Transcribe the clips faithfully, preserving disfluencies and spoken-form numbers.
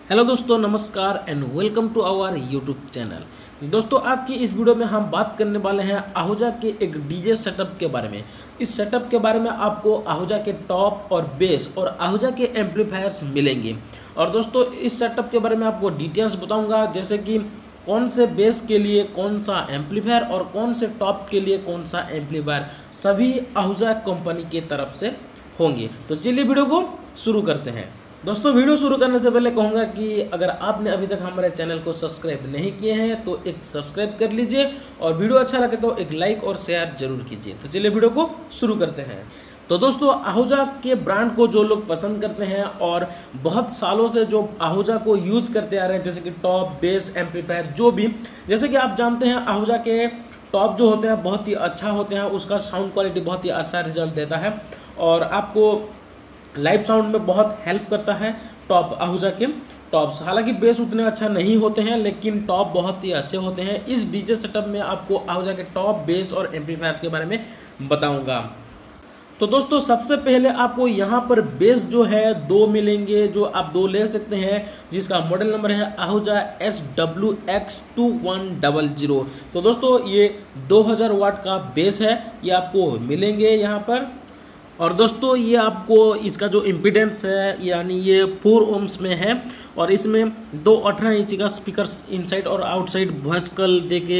Hello दोस्तों, नमस्कार and welcome to our YouTube channel. दोस्तों, आज की इस वीडियो में हम बात करने वाले हैं आहूजा के एक डीजे सेटअप के बारे में। इस सेटअप के बारे में आपको आहूजा के टॉप और बेस और आहूजा के एम्पलीफायर्स मिलेंगे। और दोस्तों, इस सेटअप के बारे में आपको डिटेल्स बताऊंगा, जैसे कि कौन से बेस के लिए कौन सा एम्पलीफायर और कौन से टॉप के लिए कौन सा एम्पलीफायर, सभी आहूजा कंपनी की तरफ से होंगे। तो चलिए वीडियो को शुरू करते हैं। दोस्तों, वीडियो शुरू करने से पहले कहूँगा कि अगर आपने अभी तक हमारे चैनल को सब्सक्राइब नहीं किए हैं तो एक सब्सक्राइब कर लीजिए और वीडियो अच्छा लगे तो एक लाइक और शेयर जरूर कीजिए। तो चलिए वीडियो को शुरू करते हैं। तो दोस्तों, आहूजा के ब्रांड को जो लोग पसंद करते हैं और बहुत सालों से जो आहूजा को यूज़ करते आ रहे हैं, जैसे कि टॉप, बेस, एम्पलीफायर, जो भी, जैसे कि आप जानते हैं आहूजा के टॉप जो होते हैं बहुत ही अच्छा होते हैं, उसका साउंड क्वालिटी बहुत ही अच्छा रिजल्ट देता है और आपको लाइव साउंड में बहुत हेल्प करता है टॉप, आहूजा के टॉप्स। हालांकि बेस उतने अच्छा नहीं होते हैं, लेकिन टॉप बहुत ही अच्छे होते हैं। इस डीजे सेटअप में आपको आहूजा के टॉप, बेस और एम्पलीफायर्स के बारे में बताऊंगा। तो दोस्तों, सबसे पहले आपको यहाँ पर बेस जो है दो मिलेंगे, जो आप दो ले सकते हैं, जिसका मॉडल नंबर है Ahuja S W X two one double zero. तो दोस्तों, ये दो हज़ार वाट का बेस है, ये आपको मिलेंगे यहाँ पर। और दोस्तों, ये आपको इसका जो इम्पीडेंस है, यानी ये फोर ओम्स में है और इसमें दो अठारह इंच का स्पीकर्स इनसाइड और आउटसाइड वॉइस कल देके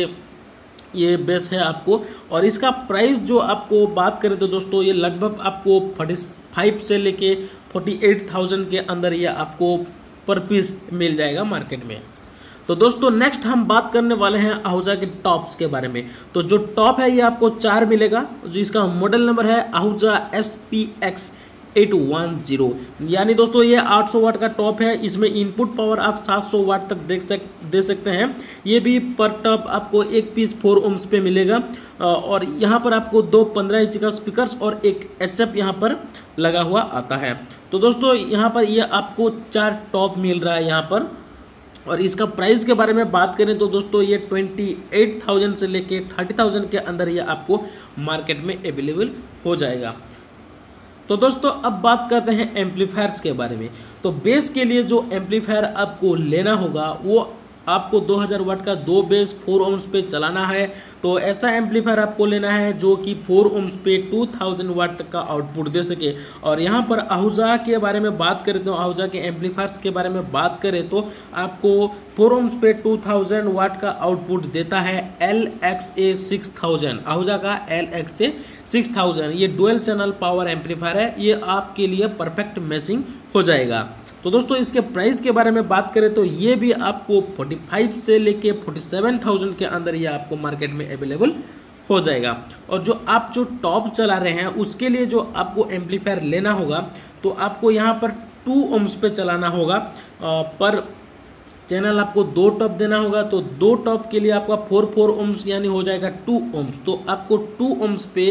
ये बेस है आपको। और इसका प्राइस जो आपको बात करें तो दोस्तों, ये लगभग आपको पैंतालीस से लेके अड़तालीस हज़ार के अंदर ये आपको पर पीस मिल जाएगा मार्केट में। तो दोस्तों, नेक्स्ट हम बात करने वाले हैं आहूजा के टॉप्स के बारे में। तो जो टॉप है ये आपको चार मिलेगा, जिसका मॉडल नंबर है Ahuja S P X eight one zero. यानी दोस्तों, ये आठ सौ वाट का टॉप है। इसमें इनपुट पावर आप सात सौ वाट तक देख सक दे सकते हैं। ये भी पर टॉप आपको एक पीस फोर ओम्स पे मिलेगा और यहाँ पर आपको दो पंद्रह इंच का स्पीकर्स और एक एच एफ यहाँ पर लगा हुआ आता है। तो दोस्तों, यहाँ पर ये आपको चार टॉप मिल रहा है यहाँ पर। और इसका प्राइस के बारे में बात करें तो दोस्तों, ये अट्ठाईस हज़ार से लेके तीस हज़ार के अंदर ये आपको मार्केट में अवेलेबल हो जाएगा। तो दोस्तों, अब बात करते हैं एम्पलीफायर्स के बारे में। तो बेस के लिए जो एम्पलीफायर आपको लेना होगा वो आपको दो हज़ार वाट का दो बेस फोर ओम्स पे चलाना है। तो ऐसा एम्पलीफायर आपको लेना है जो कि फोर ओम्स पे दो हज़ार वाट तक का आउटपुट दे सके। और यहाँ पर आहूजा के बारे में बात करें तो आहूजा के एम्पलीफायर्स के बारे में बात करें तो आपको फोर ओम्स पे दो हज़ार वाट का आउटपुट देता है L X A six thousand. Ahuja का L X A six thousand ये डुअल चैनल पावर एम्पलीफायर है, ये आपके लिए परफेक्ट मैचिंग हो जाएगा। तो दोस्तों, इसके प्राइस के बारे में बात करें तो ये भी आपको पैंतालीस से लेके सैंतालीस हज़ार के अंदर ये आपको मार्केट में अवेलेबल हो जाएगा। और जो आप जो टॉप चला रहे हैं उसके लिए जो आपको एम्पलीफायर लेना होगा तो आपको यहाँ पर टू ओम्स पे चलाना होगा। पर चैनल आपको दो टॉप देना होगा, तो दो टॉप के लिए आपका फोर फोर ओम्स यानी हो जाएगा टू ओम्स। तो आपको टू ओम्स पे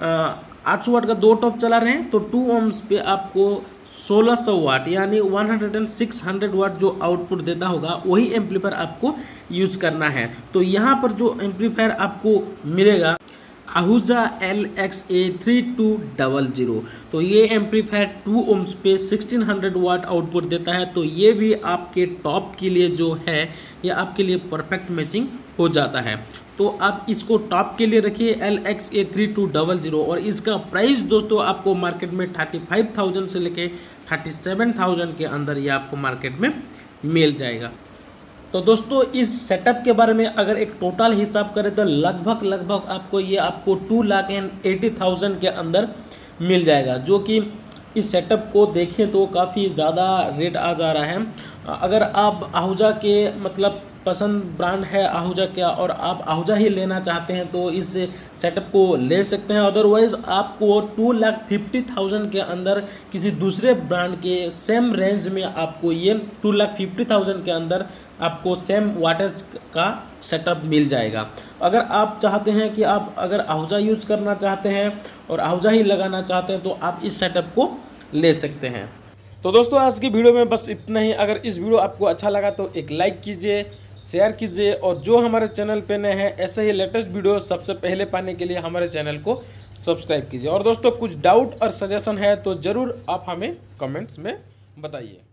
आठ सौ वाट का दो टॉप चला रहे हैं तो टू ओम्स पे आपको सोलह सौ वाट यानी छह सौ वाट जो आउटपुट देता होगा वही एम्पलीफायर आपको यूज करना है। तो यहाँ पर जो एम्पलीफायर आपको मिलेगा Ahuja L X A three two double zero, तो ये एम्पलीफायर टू ओम्स पे सोलह सौ वाट आउटपुट देता है। तो ये भी आपके टॉप के लिए जो है ये आपके लिए परफेक्ट मैचिंग हो जाता है। तो आप इसको टॉप के लिए रखिए L X A three two double zero. और इसका प्राइस दोस्तों आपको मार्केट में थर्टी फाइव थाउजेंड से लेके थर्टी सेवन थाउजेंड के अंदर ये आपको मार्केट में मिल जाएगा। तो दोस्तों, इस सेटअप के बारे में अगर एक टोटल हिसाब करें तो लगभग लगभग आपको ये आपको two lakh and eighty thousand के अंदर मिल जाएगा, जो कि इस सेटअप को देखें तो काफ़ी ज़्यादा रेट आ जा रहा है। अगर आप आहूजा के मतलब पसंद ब्रांड है आहूजा क्या और आप आहूजा ही लेना चाहते हैं तो इस सेटअप को ले सकते हैं। अदरवाइज़ आपको टू लाख फिफ्टी थाउजेंड के अंदर किसी दूसरे ब्रांड के सेम रेंज में आपको ये टू लाख फिफ्टी थाउजेंड के अंदर आपको सेम वाटेज का सेटअप मिल जाएगा। अगर आप चाहते हैं कि आप अगर आहूजा यूज करना चाहते हैं और आहूजा ही लगाना चाहते हैं तो आप इस सेटअप को ले सकते हैं। तो दोस्तों, आज की वीडियो में बस इतना ही। अगर इस वीडियो आपको अच्छा लगा तो एक लाइक कीजिए, शेयर कीजिए और जो हमारे चैनल पे नए हैं ऐसे ही लेटेस्ट वीडियो सबसे पहले पाने के लिए हमारे चैनल को सब्सक्राइब कीजिए। और दोस्तों, कुछ डाउट और सजेशन है तो ज़रूर आप हमें कमेंट्स में बताइए।